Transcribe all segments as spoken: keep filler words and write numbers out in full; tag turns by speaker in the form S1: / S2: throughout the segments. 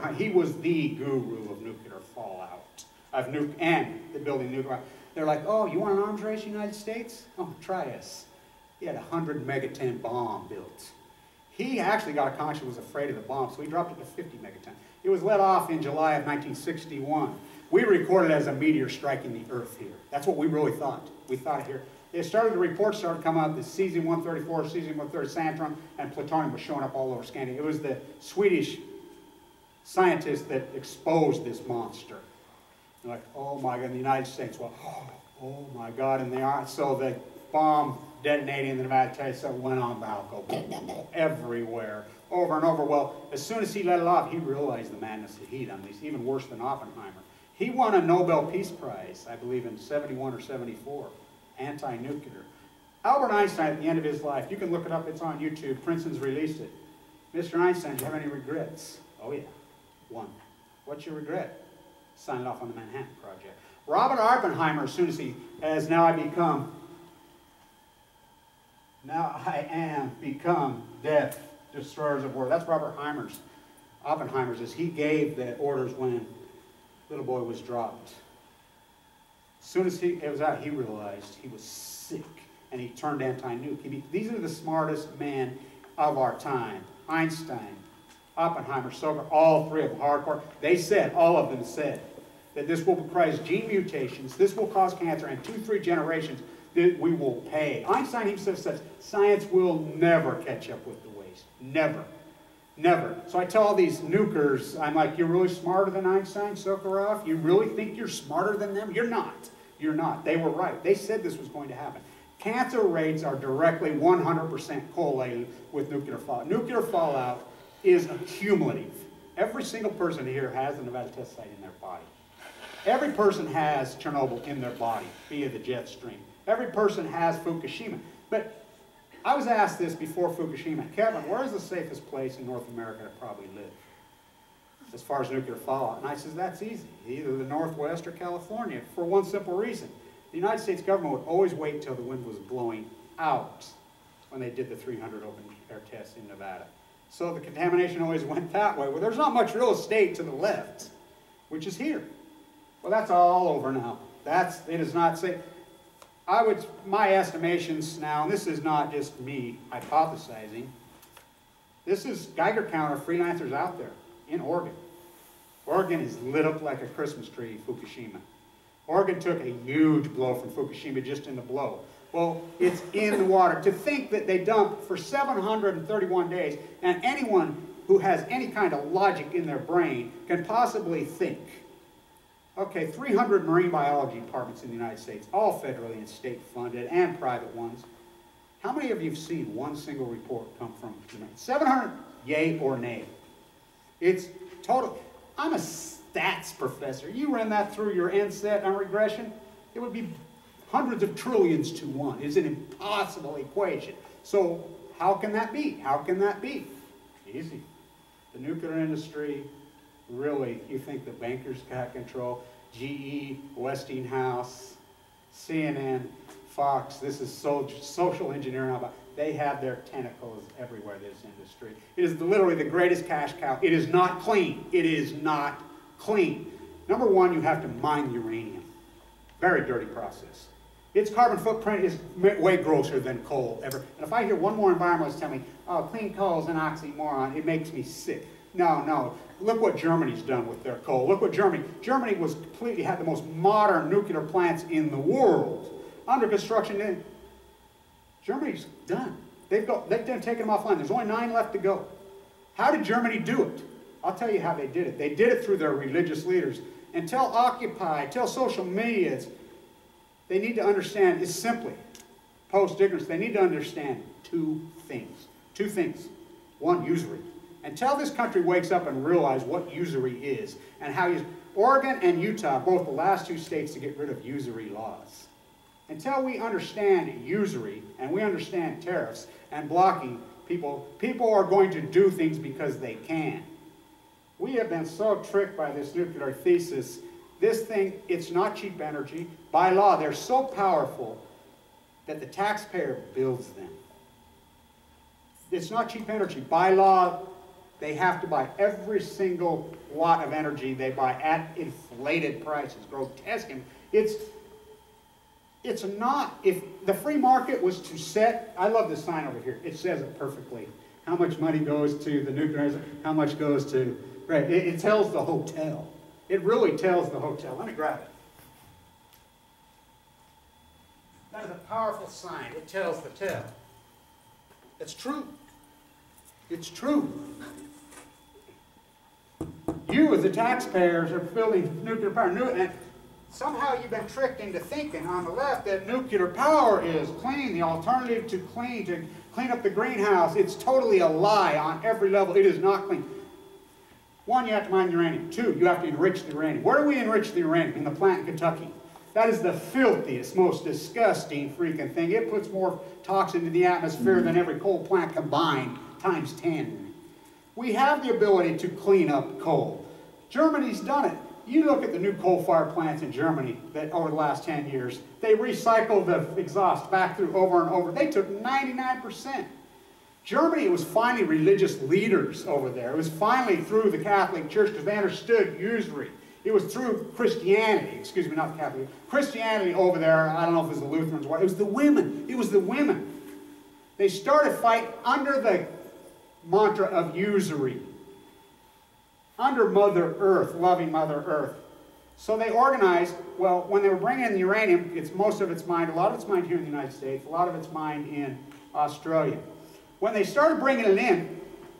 S1: he was the guru of nuclear fallout, of nuke and the building nuclear. They're like, oh, you want an arms race, United States? Oh, try us. He had a hundred megaton bomb built. He actually got a conscience, was afraid of the bomb, so he dropped it to fifty megaton. It was let off in July of nineteen sixty-one. We recorded it as a meteor striking the Earth here. That's what we really thought. We thought it here. It started, the reports started coming out that cesium one thirty-four, cesium one thirty, Santrum, and plutonium was showing up all over Scandinavia. It was the Swedish scientists that exposed this monster. They're like, oh my God, in the United States, well, oh, oh my God, and they are. So the bomb detonating in the Nevada test went on Balco, everywhere, over and over. Well, as soon as he let it off, he realized the madness that he'd done. He's even worse than Oppenheimer. He won a Nobel Peace Prize, I believe, in seventy-one or seventy-four, anti-nuclear. Albert Einstein, at the end of his life, you can look it up, it's on YouTube, Princeton's released it. Mister Einstein, do you have any regrets? Oh yeah, one. What's your regret? Signed off on the Manhattan Project. Robert Oppenheimer, as soon as he has, now I become, now I am become death, destroyers of war. That's Robert Heimer's, Oppenheimer's, as he gave the orders when little boy was dropped. As soon as he, it was out, he realized he was sick, and he turned anti-nuke. He, these are the smartest men of our time. Einstein, Oppenheimer, Stoker, all three of them, hardcore. They said, all of them said, that this will cause gene mutations, this will cause cancer, and two, three generations that we will pay. Einstein himself says, science will never catch up with the waste. Never. Never. So I tell all these nukers, I'm like, you're really smarter than Einstein, Sokolov? You really think you're smarter than them? You're not. You're not. They were right. They said this was going to happen. Cancer rates are directly one hundred percent correlated with nuclear fallout. Nuclear fallout is cumulative. Every single person here has a Nevada test site in their body. Every person has Chernobyl in their body via the jet stream. Every person has Fukushima. But I was asked this before Fukushima, Kevin, where is the safest place in North America to probably live as far as nuclear fallout? And I said, that's easy, either the Northwest or California, for one simple reason. The United States government would always wait until the wind was blowing out when they did the three hundred open air tests in Nevada. So the contamination always went that way. Well, there's not much real estate to the left, which is here. Well, that's all over now. That's, it is not safe. I would, my estimations now, and this is not just me hypothesizing, this is Geiger counter freelancers out there in Oregon. Oregon is lit up like a Christmas tree, Fukushima. Oregon took a huge blow from Fukushima just in the blow. Well, it's in the water. To think that they dumped for seven hundred thirty-one days, and anyone who has any kind of logic in their brain can possibly think, okay, three hundred marine biology departments in the United States, all federally and state funded and private ones. How many of you have seen one single report come from seven hundred, yay or nay? It's total. I'm a stats professor. You run that through your N SET on regression, it would be hundreds of trillions to one. It's an impossible equation. So how can that be? How can that be? Easy. The nuclear industry, really, you think the bankers got control? G E, Westinghouse, C N N, Fox, this is so, social engineering. They have their tentacles everywhere in this industry. It is literally the greatest cash cow. It is not clean. It is not clean. Number one, you have to mine uranium. Very dirty process. Its carbon footprint is way grosser than coal ever. And if I hear one more environmentalist tell me, oh, clean coal is an oxymoron, it makes me sick. No, no. Look what Germany's done with their coal. Look what Germany, Germany was completely, had the most modern nuclear plants in the world. Under construction, in, Germany's done. They've, got, they've done, taken them offline. There's only nine left to go. How did Germany do it? I'll tell you how they did it. They did it through their religious leaders. And tell Occupy, tell social media, they need to understand, it's simply post-ignorance, they need to understand two things. Two things. One, usury. Until this country wakes up and realizes what usury is and how you, Oregon and Utah, both the last two states to get rid of usury laws. Until we understand usury and we understand tariffs and blocking people, people are going to do things because they can. We have been so tricked by this nuclear thesis. This thing, it's not cheap energy. By law, they're so powerful that the taxpayer builds them. It's not cheap energy. By law, They have to buy every single watt of energy they buy at inflated prices, grotesque. And it's, it's not, if the free market was to set, I love this sign over here. It says it perfectly. How much money goes to the nuclear, how much goes to, right, it, it tells the hotel. It really tells the hotel. Let me grab it. That is a powerful sign. It tells the tale. It's true. It's true. You, as the taxpayers, are building nuclear power. And somehow you've been tricked into thinking on the left that nuclear power is clean, the alternative to clean, to clean up the greenhouse. It's totally a lie on every level. It is not clean. One, you have to mine uranium. Two, you have to enrich the uranium. Where do we enrich the uranium? In the plant in Kentucky. That is the filthiest, most disgusting freaking thing. It puts more toxin into the atmosphere than every coal plant combined, times ten. We have the ability to clean up coal. Germany's done it. You look at the new coal-fired plants in Germany that over the last ten years, they recycled the exhaust back through over and over. They took ninety-nine percent. Germany, it was finally religious leaders over there. It was finally through the Catholic Church because they understood usury. It was through Christianity, excuse me, not the Catholic, Christianity over there. I don't know if it was the Lutherans or what. It was the women. It was the women. They started fight under the mantra of usury, under Mother Earth, loving Mother Earth. So they organized, well, when they were bringing in the uranium, it's, most of it's mined, a lot of it's mined here in the United States, a lot of it's mined in Australia. When they started bringing it in,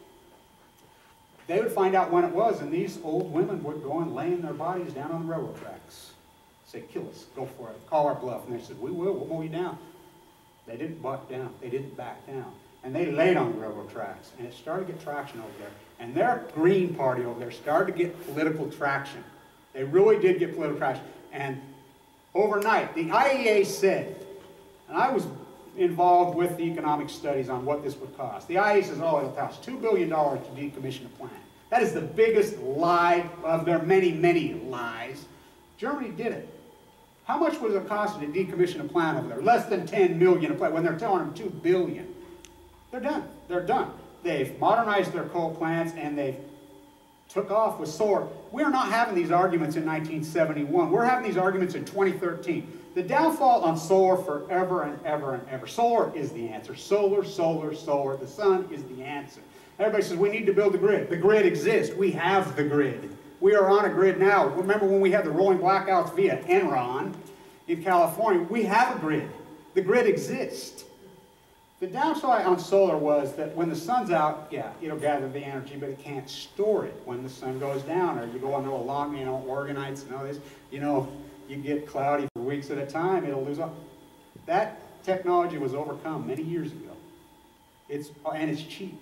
S1: they would find out when it was, and these old women would go and laying their bodies down on the railroad tracks. Say, kill us, go for it, call our bluff. And they said, we will, we'll mow you down. They didn't buck down, they didn't back down. And they laid on the railroad tracks, and it started to get traction over there. And their Green Party over there started to get political traction. They really did get political traction. And overnight, the I E A said, and I was involved with the economic studies on what this would cost. The I E A says, oh, it'll cost two billion dollars to decommission a plant. That is the biggest lie of their many, many lies. Germany did it. How much was it costing to decommission a plant over there? Less than ten million dollars a plant when they're telling them two billion dollars. They're done. They're done. They've modernized their coal plants and they've took off with solar. We're not having these arguments in nineteen seventy-one. We're having these arguments in twenty thirteen. The downfall on solar forever and ever and ever. Solar is the answer. Solar, solar, solar. The sun is the answer. Everybody says we need to build the grid. The grid exists. We have the grid. We are on a grid now. Remember when we had the rolling blackouts via Enron in California? We have a grid. The grid exists. The downside on solar was that when the sun's out, yeah, it'll gather the energy, but it can't store it when the sun goes down. Or you go into a long, you know, organites and all this, you know, you get cloudy for weeks at a time, it'll lose all. That technology was overcome many years ago. It's, and it's cheap.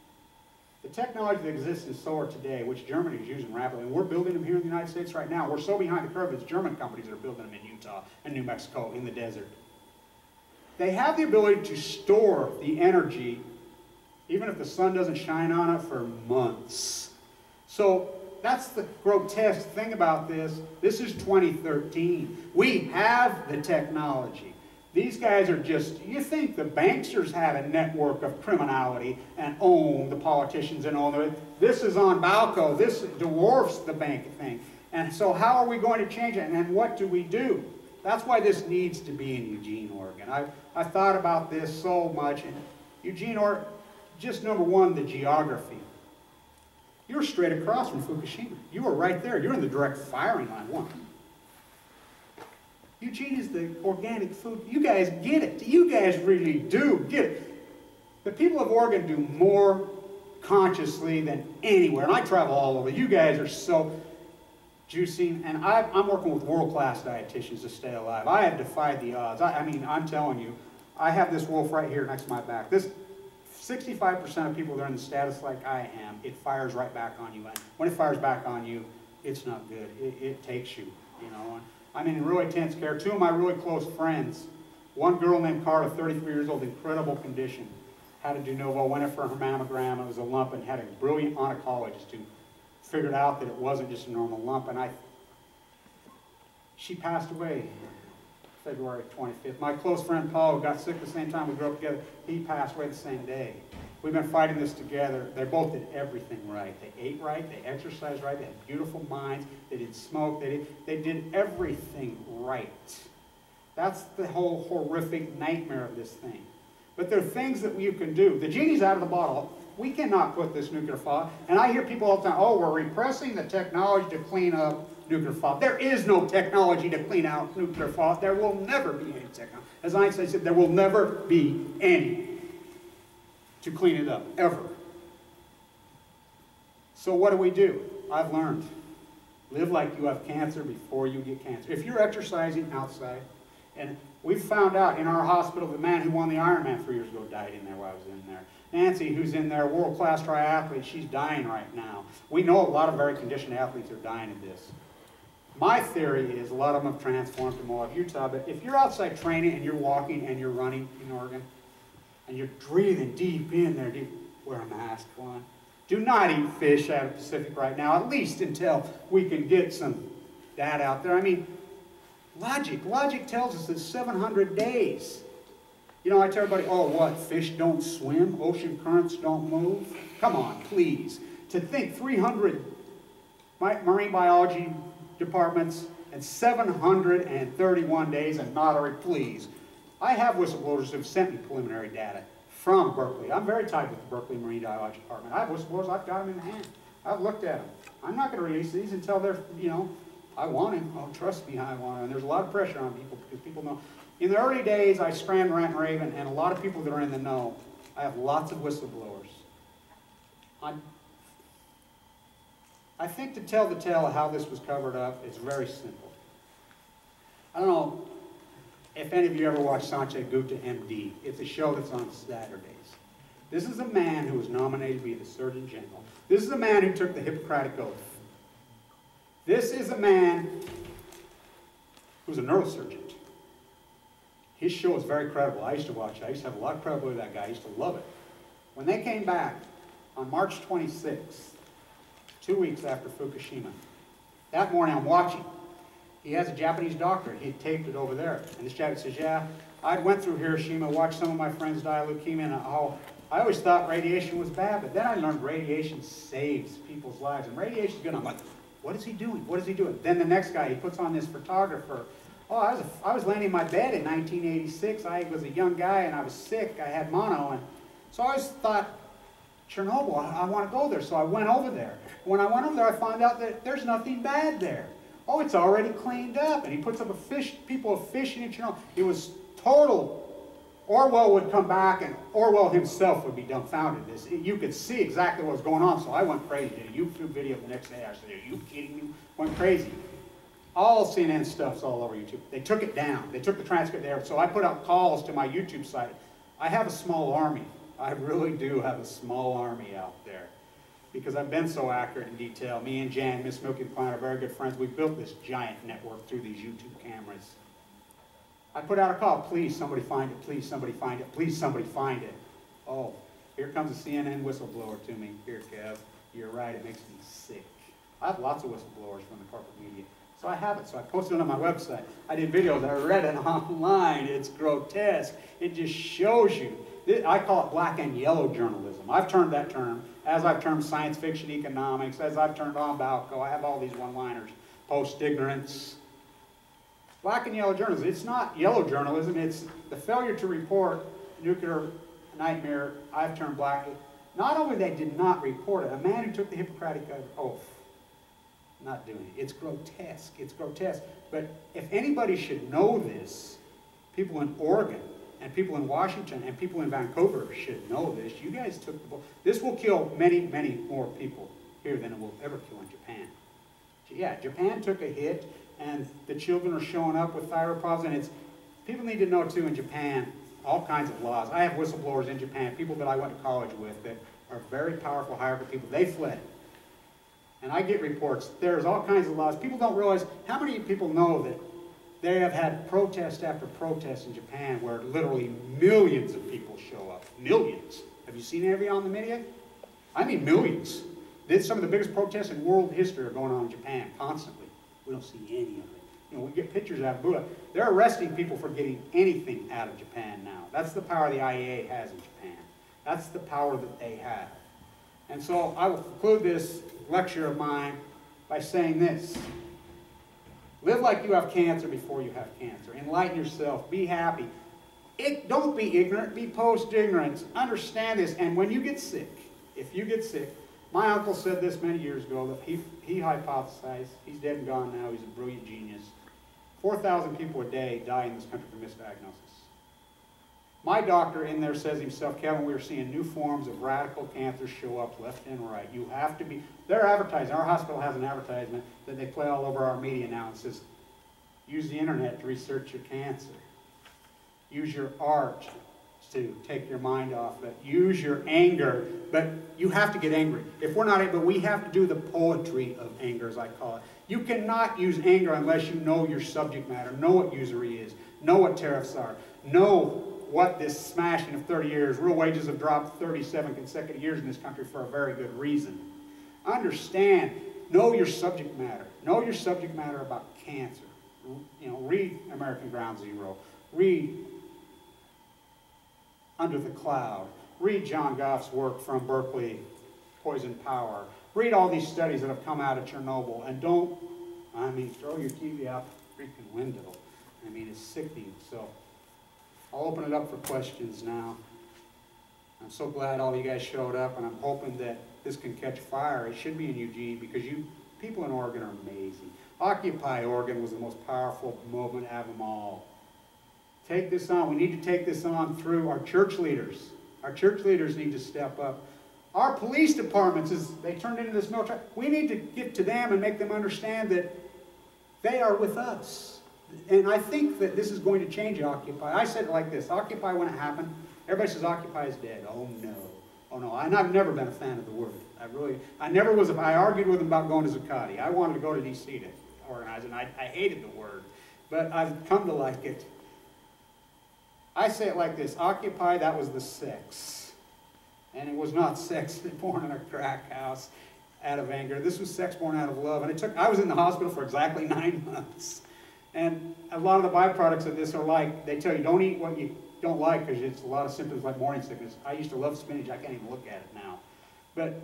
S1: The technology that exists in solar today, which Germany is using rapidly, and we're building them here in the United States right now. We're so behind the curve, it's German companies that are building them in Utah and New Mexico in the desert. They have the ability to store the energy even if the sun doesn't shine on it for months. So that's the grotesque thing about this. This is twenty thirteen. We have the technology. These guys are just, you think the banksters have a network of criminality and own the politicians and all of it. This is on Balco. This dwarfs the bank thing. And so how are we going to change it? And then what do we do? That's why this needs to be in Eugene, Oregon. I, I thought about this so much. And Eugene, Oregon, just number one, the geography. You're straight across from Fukushima. You were right there. You're in the direct firing line, one. Eugene is the organic food. You guys get it. You guys really do get it. The people of Oregon do more consciously than anywhere. And I travel all over. You guys are so juicing, and I, I'm working with world-class dietitians to stay alive. I have defied the odds. I, I mean, I'm telling you, I have this wolf right here next to my back. This sixty-five percent of people that are in the status like I am, it fires right back on you. And when it fires back on you, it's not good. It, it takes you, you know. I'm in really intense care. Two of my really close friends, one girl named Carla, thirty-three years old, incredible condition, had a de novo, went in for her mammogram, it was a lump, and had a brilliant oncologist who figured out that it wasn't just a normal lump, and I, she passed away February twenty-fifth. My close friend Paul, who got sick the same time we grew up together, he passed away the same day. We've been fighting this together. They both did everything right. They ate right, they exercised right, they had beautiful minds, they didn't smoke, they did, they did everything right. That's the whole horrific nightmare of this thing. But there are things that you can do. The genie's out of the bottle. We cannot put this nuclear fallout. And I hear people all the time, oh, we're repressing the technology to clean up nuclear fallout. There is no technology to clean out nuclear fallout. There will never be any technology. As Einstein said, there will never be any to clean it up, ever. So what do we do? I've learned. Live like you have cancer before you get cancer. If you're exercising outside, and we found out in our hospital, the man who won the Ironman three years ago died in there while I was in there. Nancy, who's in there, world-class triathlete, she's dying right now. We know a lot of very conditioned athletes are dying of this. My theory is a lot of them have transformed from all of Utah, but if you're outside training and you're walking and you're running in Oregon, and you're breathing deep in there, deep, wear a mask on. Do not eat fish out of the Pacific right now, at least until we can get some data out there. I mean, logic, logic tells us that seven hundred days. You know, I tell everybody, oh, what, fish don't swim, ocean currents don't move? Come on, please. To think three hundred marine biology departments and seven hundred thirty-one days and not a please. I have whistleblowers who have sent me preliminary data from Berkeley. I'm very tight with the Berkeley Marine Biology Department. I have whistleblowers, I've got them in hand. I've looked at them. I'm not going to release these until they're, you know, I want him. Oh, trust me, I want him. And there's a lot of pressure on people because people know. In the early days, I scrammed Rant and Raven, and a lot of people that are in the know, I have lots of whistleblowers. I'm, I think to tell the tale of how this was covered up, it's very simple. I don't know if any of you ever watched Sanjay Gupta, M D. It's a show that's on Saturdays. This is a man who was nominated to be the Surgeon General. This is a man who took the Hippocratic Oath. This is a man who's a neurosurgeon. His show is very credible. I used to watch it. I used to have a lot of credibility with that guy. I used to love it. When they came back on March twenty-sixth, two weeks after Fukushima, that morning I'm watching. He has a Japanese doctor. He taped it over there. And this Japanese says, yeah, I went through Hiroshima, watched some of my friends die of leukemia, and oh, I always thought radiation was bad, but then I learned radiation saves people's lives. And radiation's good. I'm like, what is he doing? What is he doing? Then the next guy, he puts on this photographer. Oh, I was, a, I was laying in my bed in nineteen eighty-six. I was a young guy, and I was sick. I had mono. And so I always thought, Chernobyl, I, I want to go there. So I went over there. When I went over there, I found out that there's nothing bad there. Oh, it's already cleaned up. And he puts up a fish, people fishing in Chernobyl. It was total. Orwell would come back, and Orwell himself would be dumbfounded. This, you could see exactly what was going on. So I went crazy. Did a YouTube video the next day. I said, are you kidding me? Went crazy. All C N N stuff's all over YouTube. They took it down. They took the transcript there. So I put out calls to my YouTube site. I have a small army. I really do have a small army out there. Because I've been so accurate in detail. Me and Jan, Miss Milky Plant, are very good friends. We built this giant network through these YouTube cameras. I put out a call, please somebody find it, please somebody find it, please somebody find it. Oh, here comes a C N N whistleblower to me. Here, Kev, you're right, it makes me sick. I have lots of whistleblowers from the corporate media. So I have it, so I posted it on my website. I did videos, I read it online, it's grotesque. It just shows you. I call it black and yellow journalism. I've turned that term, as I've termed science fiction economics, as I've turned on Balco. I have all these one-liners, post-ignorance. Black and yellow journalism. It's not yellow journalism, it's the failure to report nuclear nightmare. I've turned black. Not only they did not report it, a man who took the Hippocratic Oath, not doing it. It's grotesque. It's grotesque. But if anybody should know this, people in Oregon and people in Washington and people in Vancouver should know this. You guys took the bull. This will kill many, many more people here than it will ever kill in Japan. Yeah, Japan took a hit, and the children are showing up with thyroid problems, and it's, people need to know too in Japan, all kinds of laws. I have whistleblowers in Japan, people that I went to college with that are very powerful, hierarchical people. They fled. And I get reports, there's all kinds of laws. People don't realize, how many people know that they have had protest after protest in Japan where literally millions of people show up. Millions. Have you seen any on the media? I mean millions. This, some of the biggest protests in world history are going on in Japan constantly. We don't see any of it. You know, we get pictures out of Buddha. They're arresting people for getting anything out of Japan now. That's the power the I A E A has in Japan. That's the power that they have. And so I will conclude this lecture of mine by saying this. Live like you have cancer before you have cancer. Enlighten yourself. Be happy. It, don't be ignorant. Be post-ignorant. Understand this. And when you get sick, if you get sick, my uncle said this many years ago, that he, he hypothesized, he's dead and gone now, he's a brilliant genius, four thousand people a day die in this country from misdiagnosis. My doctor in there says himself, Kevin, we are seeing new forms of radical cancer show up left and right. You have to be, they're advertising, our hospital has an advertisement that they play all over our media now and says, use the internet to research your cancer. Use your art to take your mind off it. Use your anger, but you have to get angry. If we're not able, we have to do the poetry of anger, as I call it. You cannot use anger unless you know your subject matter, know what usury is, know what tariffs are, know what this smashing of thirty years, real wages have dropped thirty-seven consecutive years in this country for a very good reason. Understand, know your subject matter. Know your subject matter about cancer. You know, read American Ground Zero. Read Under the Cloud. Read John Goff's work from Berkeley, Poison Power. Read all these studies that have come out of Chernobyl, and don't, I mean, throw your T V out the freaking window. I mean, it's sickening. So I'll open it up for questions now. I'm so glad all you guys showed up, and I'm hoping that this can catch fire. It should be in Eugene, because you people in Oregon are amazing. Occupy Oregon was the most powerful movement out of them all. Take this on. We need to take this on through our church leaders. Our church leaders need to step up. Our police departments, as they turned into this military, we need to get to them and make them understand that they are with us. And I think that this is going to change Occupy. I said it like this, Occupy when it happened, everybody says Occupy is dead. Oh no. Oh no. And I've never been a fan of the word. I really, I never was, I argued with them about going to Zuccotti. I wanted to go to D C to organize, and I, I hated the word. But I've come to like it. I say it like this, Occupy, that was the sex. And it was not sex born in a crack house out of anger. This was sex born out of love. And it took, I was in the hospital for exactly nine months. And a lot of the byproducts of this are like, they tell you don't eat what you don't like because it's a lot of symptoms like morning sickness. I used to love spinach. I can't even look at it now. But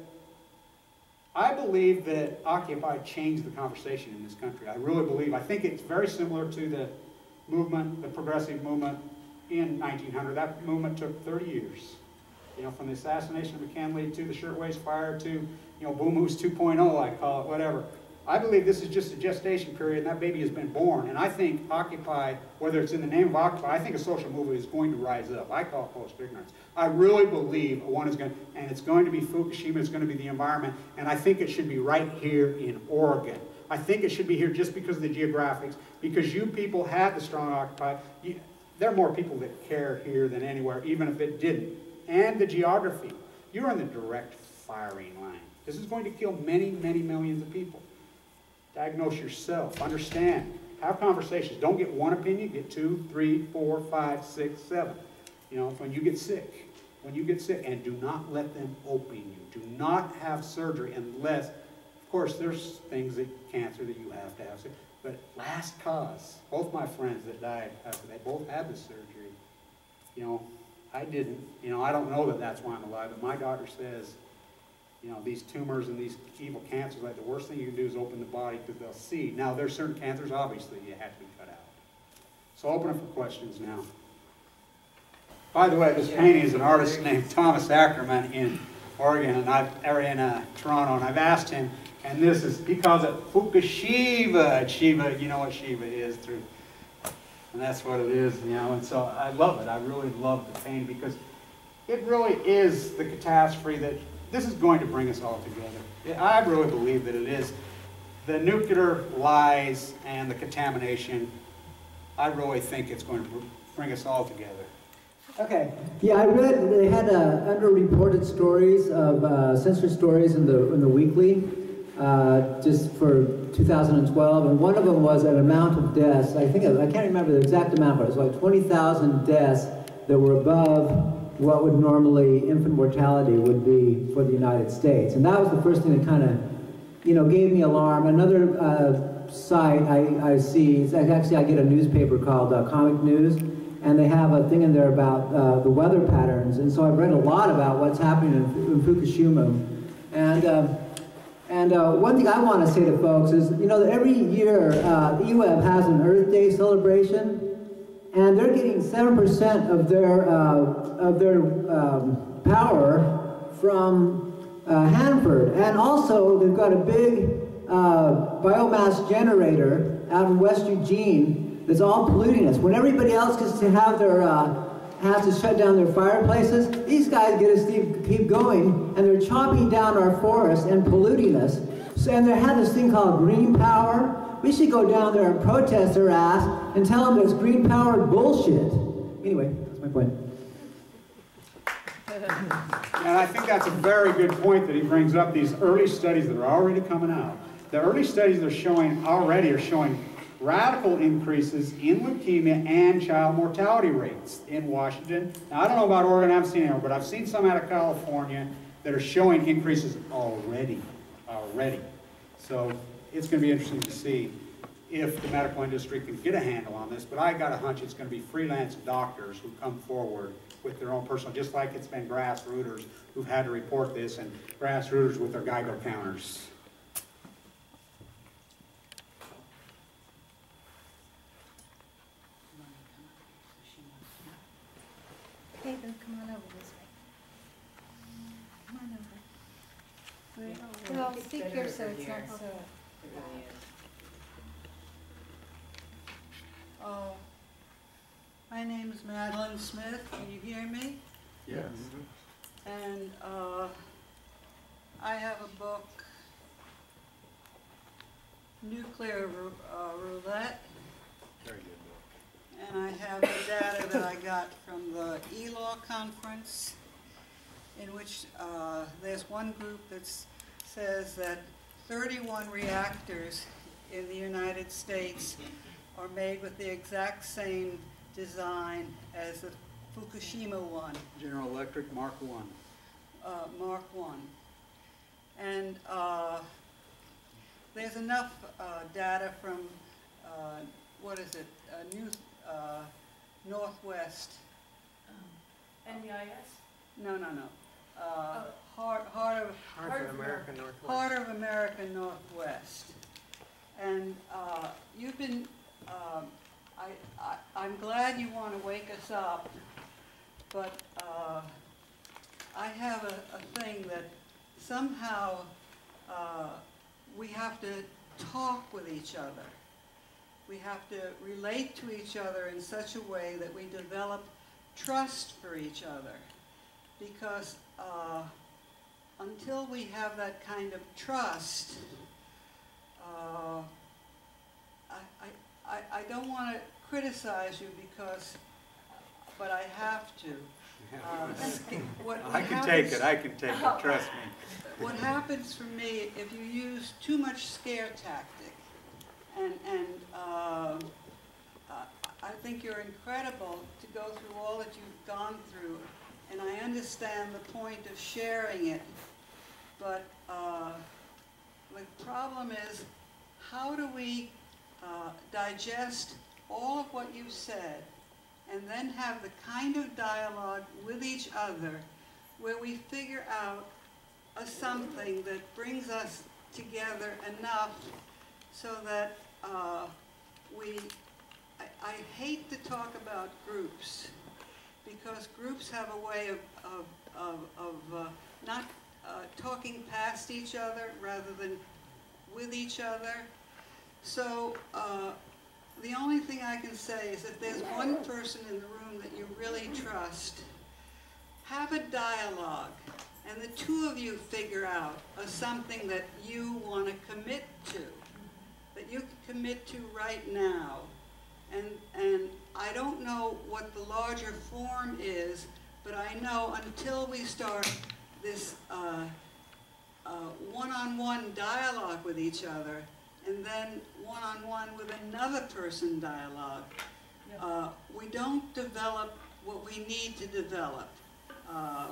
S1: I believe that Occupy changed the conversation in this country. I really believe. I think it's very similar to the movement, the progressive movement in nineteen hundred. That movement took thirty years. You know, from the assassination of McKinley to the shirtwaist fire to, you know, Boom Moose two point oh, I call it, whatever. I believe this is just a gestation period, and that baby has been born. And I think Occupy, whether it's in the name of Occupy, I think a social movement is going to rise up. I call it post-ignorance. I really believe one is going to, and it's going to be Fukushima, it's going to be the environment, and I think it should be right here in Oregon. I think it should be here just because of the geographics, because you people had the strong Occupy. You, there are more people that care here than anywhere, even if it didn't. And the geography. You're on the direct firing line. This is going to kill many, many millions of people. Diagnose yourself. Understand. Have conversations. Don't get one opinion. Get two, three, four, five, six, seven. You know, when you get sick. When you get sick. And do not let them open you. Do not have surgery unless, of course, there's things that cancer that you have to have. But last cause. Both my friends that died after they both had the surgery. You know, I didn't. You know, I don't know that that's why I'm alive. But my doctor says, you know, these tumors and these evil cancers, like the worst thing you can do is open the body because they'll see. Now, there's certain cancers, obviously, you have to be cut out. So I'll open it for questions now. By the way, this painting is an artist named Thomas Ackerman in Oregon, and I've, or in uh, Toronto, and I've asked him, and this is, he calls it Fukushiva. Shiva, you know what Shiva is through, and that's what it is, you know, and so I love it. I really love the painting because it really is the catastrophe that this is going to bring us all together. I really believe that it is. The nuclear lies and the contamination, I really think it's going to bring us all together.
S2: Okay. Yeah, I read they had uh, underreported stories of uh, censored stories in the in the weekly, uh, just for two thousand twelve, and one of them was an amount of deaths. I think I can't remember the exact amount, but it was like twenty thousand deaths that were above what would normally infant mortality would be for the United States. And that was the first thing that kind of, you know, gave me alarm. Another uh, site I, I see, is actually I get a newspaper called uh, Comic News, and they have a thing in there about uh, the weather patterns. And so I've read a lot about what's happening in, in Fukushima. And, uh, and uh, one thing I want to say to folks is, you know, that every year uh, the E W E B has an Earth Day celebration, and they're getting seven percent of their, uh, of their um, power from uh, Hanford. And also, they've got a big uh, biomass generator out in West Eugene that's all polluting us. When everybody else gets to have their, uh, has to shut down their fireplaces, these guys get us to keep going, and they're chopping down our forests and polluting us. So, and they have this thing called green power. We should go down there and protest their ass and tell them it's green powered bullshit. Anyway, that's my point.
S1: And I think that's a very good point that he brings up, these early studies that are already coming out. The early studies that are showing already are showing radical increases in leukemia and child mortality rates in Washington. Now, I don't know about Oregon, I haven't seen anywhere, but I've seen some out of California that are showing increases already, already. So it's going to be interesting to see if the medical industry can get a handle on this, but I got a hunch it's going to be freelance doctors who come forward with their own personal, just like it's been grassrooters who've had to report this, and grassrooters with their Geiger counters.
S3: Hey, Bill, come on over this way. Come on over. Well, speak here so it's not so.
S4: Oh, my name is Madeline Smith. Can you hear me?
S1: Yes.
S4: And uh, I have a book, Nuclear Ru uh, Roulette.
S1: Very good book.
S4: And I have the data that I got from the E L A W conference, in which uh, there's one group that says that thirty-one reactors in the United States are made with the exact same design as the Fukushima one.
S1: General Electric Mark one.
S4: Uh, Mark one. And uh, there's enough uh, data from, uh, what is it, uh, New uh, Northwest.
S3: N E I S?
S4: No, no, no. Uh,
S3: Oh.
S4: Heart, Heart of
S5: Heart of America Northwest.
S4: Heart of America Northwest. And uh, you've been, um, I, I, I'm glad you want to wake us up, but uh, I have a, a thing that somehow uh, we have to talk with each other. We have to relate to each other in such a way that we develop trust for each other. Because uh, until we have that kind of trust, uh, I, I, I don't want to criticize you because, but I have to. Uh, what, what
S1: I can
S4: happens,
S1: take it, I can take it, trust me.
S4: What happens for me, if you use too much scare tactic, and, and uh, uh, I think you're incredible to go through all that you've gone through, and I understand the point of sharing it, but uh, the problem is, how do we uh, digest all of what you've said, and then have the kind of dialogue with each other where we figure out a something that brings us together enough so that uh, we, I, I hate to talk about groups, because groups have a way of, of, of, of uh, not uh, talking past each other rather than with each other. So uh, the only thing I can say is if there's one person in the room that you really trust, have a dialogue, and the two of you figure out a something that you want to commit to, that you can commit to right now. And, and I don't know what the larger form is, but I know until we start this uh, uh, one-on-one dialogue with each other, and then one-on-one with another person dialogue, uh, we don't develop what we need to develop. Uh,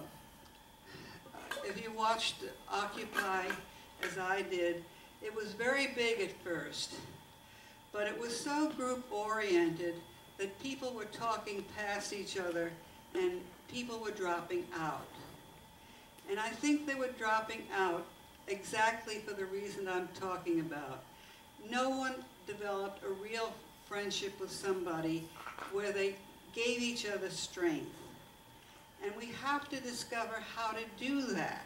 S4: if you watched Occupy, as I did, it was very big at first, but it was so group-oriented that people were talking past each other and people were dropping out. And I think they were dropping out exactly for the reason I'm talking about. No one developed a real friendship with somebody where they gave each other strength. And we have to discover how to do that.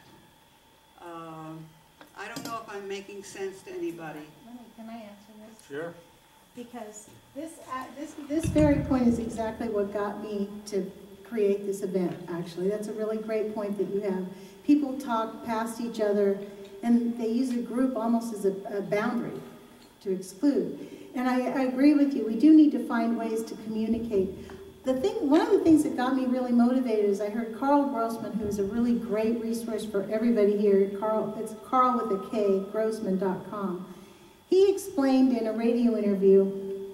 S4: Um, I don't know if I'm making sense to anybody.
S3: Let me- Can I answer this?
S1: Sure.
S3: Because this, uh, this, this very point is exactly what got me to create this event, actually. That's a really great point that you have. People talk past each other, and they use a group almost as a, a boundary to exclude. And I, I agree with you. We do need to find ways to communicate. The thing, one of the things that got me really motivated is I heard Carl Grossman, who is a really great resource for everybody here. Carl, it's Carl with a K, grossman dot com. He explained in a radio interview,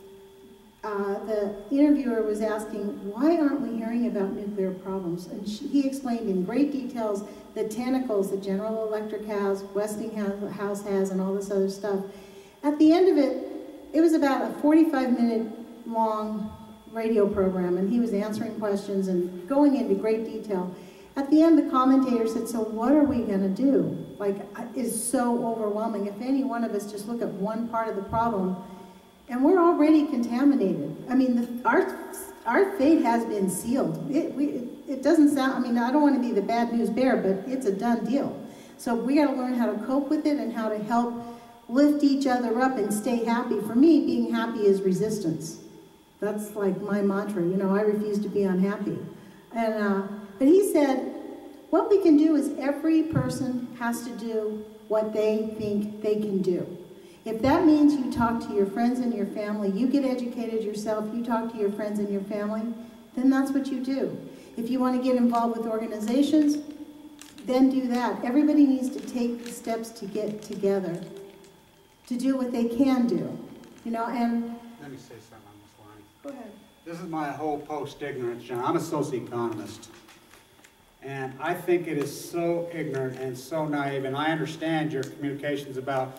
S3: uh, the interviewer was asking, why aren't we hearing about nuclear problems? And she, he explained in great details the tentacles that General Electric has, Westinghouse has, and all this other stuff. At the end of it, it was about a forty-five minute long radio program, and he was answering questions and going into great detail. At the end, the commentator said, so what are we going to do? Like, it's so overwhelming. If any one of us just look at one part of the problem, and we're already contaminated. I mean, the, our, our fate has been sealed. It, we, it, it doesn't sound, I mean, I don't want to be the bad news bearer, but it's a done deal. So we got to learn how to cope with it and how to help lift each other up and stay happy. For me, being happy is resistance. That's like my mantra. You know, I refuse to be unhappy. And, uh, but he said, what we can do is every person has to do what they think they can do. If that means you talk to your friends and your family, you get educated yourself, you talk to your friends and your family, then that's what you do. If you want to get involved with organizations, then do that. Everybody needs to take the steps to get together, to do what they can do. You know, and...
S1: Let me say something on this line.
S3: Go ahead.
S1: This is my whole post-ignorance, John. I'm a socioeconomist. And I think it is so ignorant and so naive, and I understand your communications about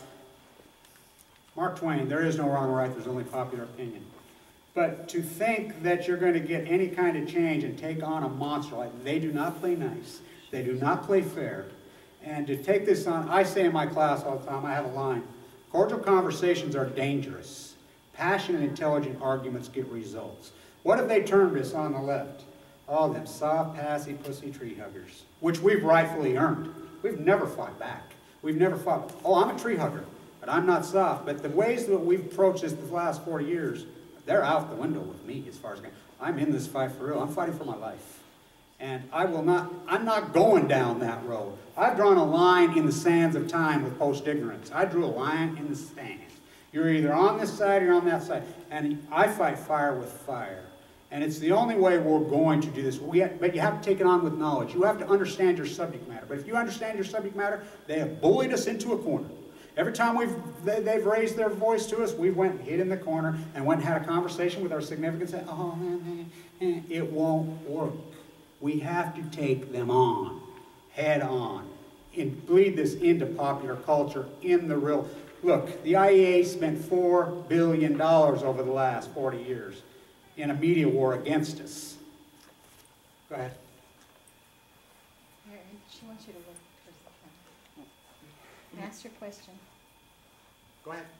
S1: Mark Twain, there is no wrong or right, there's only popular opinion. But to think that you're going to get any kind of change and take on a monster, like they do not play nice, they do not play fair, and to take this on, I say in my class all the time, I have a line, cordial conversations are dangerous. Passionate, intelligent arguments get results. What if they turned this on the left? All them soft, passy, pussy tree huggers, which we've rightfully earned. We've never fought back. We've never fought, oh, I'm a tree hugger, but I'm not soft. But the ways that we've approached this the last forty years, they're out the window with me as far as I'm in this fight for real. I'm fighting for my life. And I will not, I'm not going down that road. I've drawn a line in the sands of time with post-ignorance. I drew a line in the sand. You're either on this side or you're on that side. And I fight fire with fire. And it's the only way we're going to do this. We have, but you have to take it on with knowledge. You have to understand your subject matter. But if you understand your subject matter, they have bullied us into a corner. Every time we've, they, they've raised their voice to us, we went and hid in the corner and went and had a conversation with our significance. And, oh, man, man, it won't work. We have to take them on, head on, and bleed this into popular culture in the real. Look, the I E A spent four billion dollars over the last forty years in a media war against us. Go ahead.
S3: Here, she wants you to look towards the camera. Ask your question.
S1: Go ahead.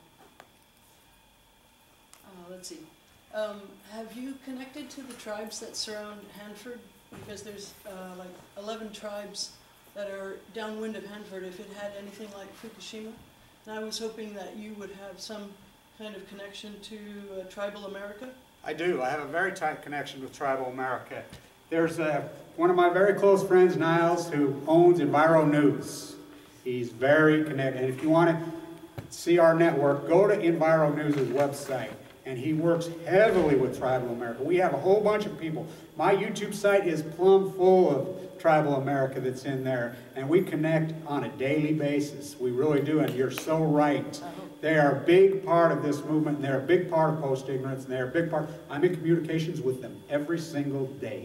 S5: Uh, let's see. Um, have you connected to the tribes that surround Hanford? Because there's uh, like eleven tribes that are downwind of Hanford if it had anything like Fukushima. And I was hoping that you would have some kind of connection to uh, Tribal America.
S1: I do. I have a very tight connection with Tribal America. There's a, one of my very close friends, Niles, who owns Enviro News. He's very connected. And if you want to see our network, go to Enviro News' website. And he works heavily with Tribal America. We have a whole bunch of people. My YouTube site is plumb full of Tribal America that's in there. And we connect on a daily basis. We really do. And you're so right. They are a big part of this movement. And they're a big part of post-ignorance. And they're a big part. I'm in communications with them every single day.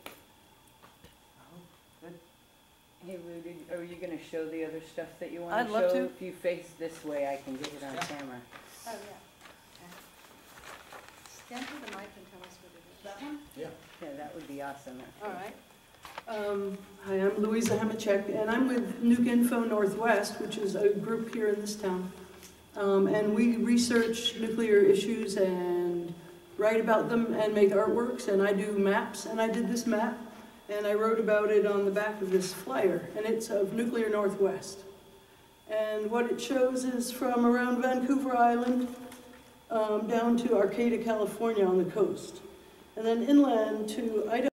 S6: Hey, Rudy, are you going to show the other stuff that you want
S5: I'd
S6: to
S5: love
S6: show?
S5: to.
S6: If you face this way, I can get it on
S1: Yeah.
S6: camera.
S3: Oh, yeah. Stand to the mic and tell us what
S5: That one?
S1: Yeah.
S6: Yeah, that would be awesome.
S5: All right. Um, hi, I'm Louisa Hemachek, and I'm with Nuke Info Northwest, which is a group here in this town. Um, and we research nuclear issues and write about them and make artworks, and I do maps, and I did this map, and I wrote about it on the back of this flyer, and it's of Nuclear Northwest. And what it shows is from around Vancouver Island um, down to Arcata, California on the coast, and then inland to Idaho.